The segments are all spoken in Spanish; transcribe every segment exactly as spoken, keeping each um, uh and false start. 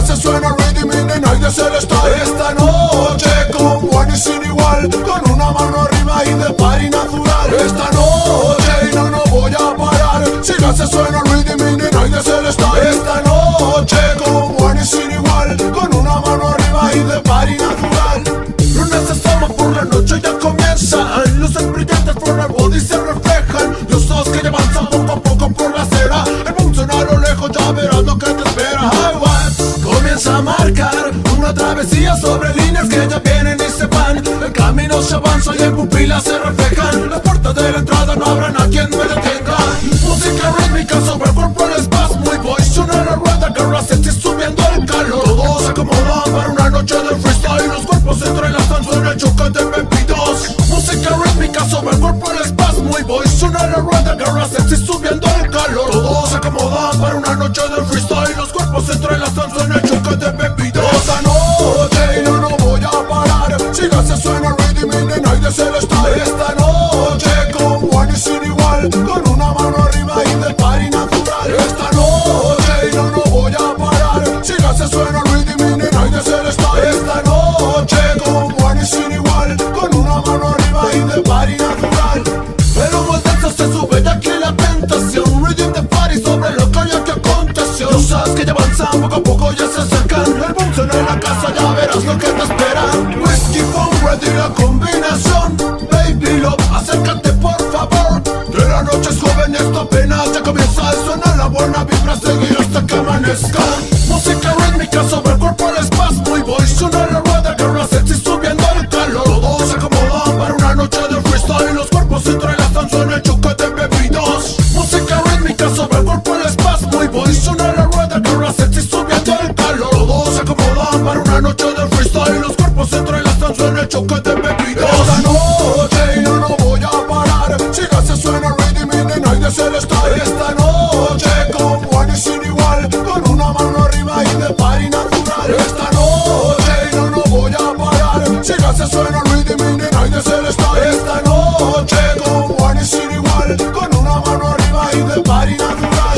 Chicas, se suena Rhythm in the Night de Celestar. Esta noche con Juan y sin igual, con una mano arriba y de party natural. Esta noche y no, no voy a parar. Chicas, se suena Rhythm in the Night de Celestar. Esta noche con Juan y sin igual, con una mano arriba y de party natural. Lunes de fama por la noche ya comienza. Luces brillantes por el body se reflejan. Los ojos que avanzan poco a poco por la acera. El boom suena a lo lejos, ya verás lo que te espera. High Watts comienza a marcar una travesía sobre líneas que ya vienen y se van. El camino se avanza y en pupilas se reflejan. Las puertas de la entrada no habrán a quien me detenga. Música rítmica sobre el cuerpo, el espasmo y voy. Suena la rueda, guerra sexy subiendo el calor. Todos se acomodan para una noche de freestyle. Los cuerpos se entrelazan, suena el choque de bebidos. Música rítmica sobre el cuerpo, el espasmo y voy. Suena la rueda, guerra sexy subiendo el calor. Todos se acomodan para una noche de freestyle. Los cuerpos se entrelazan, suena el choque de bebidos. Esta noche y no, no voy a parar. Chicas, se suena Rhythm in the Night de Celestar. Esta noche con Juan y sin igual, con una mano arriba y de party natural. Esta noche y no, no voy a parar. Chicas, se suena Rhythm in the Night de Celestar. Esta noche con Juan y sin igual, con una mano arriba y de party natural. Pero muy denso se sube ya aquí la tentación. Rhythm de party sobre lo que hay que aconteció. Los sabes que ya avanzan poco a poco, ya se acercan. El boom suena en la casa, ya verás lo que te espera. Whisky, phone, ready la combinación. Baby love, acércate por favor. De la noche es joven y esto apenas ya comienza. A sonar la buena vibra, seguir hasta que amanezca. Música rítmica sobre el cuerpo, el espasmo y voy. Suena la rueda, guerra sexy subiendo el calor. Todos se acomodan para una noche de freestyle. Los cuerpos se entrelazan, suena el choque de bebidos. Música rítmica sobre el cuerpo, el espasmo y voy. Suena la rueda, guerra sexy subiendo el calor. Todos se acomodan para una noche de freestyle. Los cuerpos se entrelazan, suena el choque de bebidos. Esta noche y no, no voy a parar. Chicas, se suena Rhythm in the Night de Celestar. Esta noche con Juan y sin igual, con una mano arriba y de party natural. Esta noche y no, no voy a parar. Chicas, se suena Rhythm in the Night de Celestar. Esta noche con Juan y sin igual, con una mano arriba y de party natural.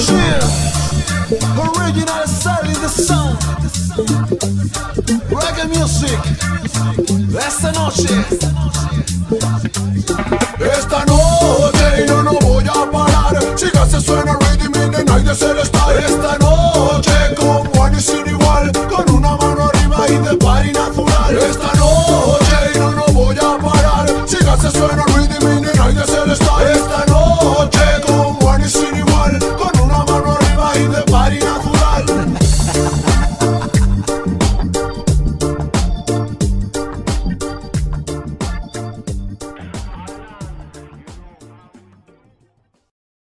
Yeah. Original style in the sound. Reggae music. Esta noche. Esta noche y no, no voy a parar. Chicas, se suena Rhythm in the Night de Celestar. Esta noche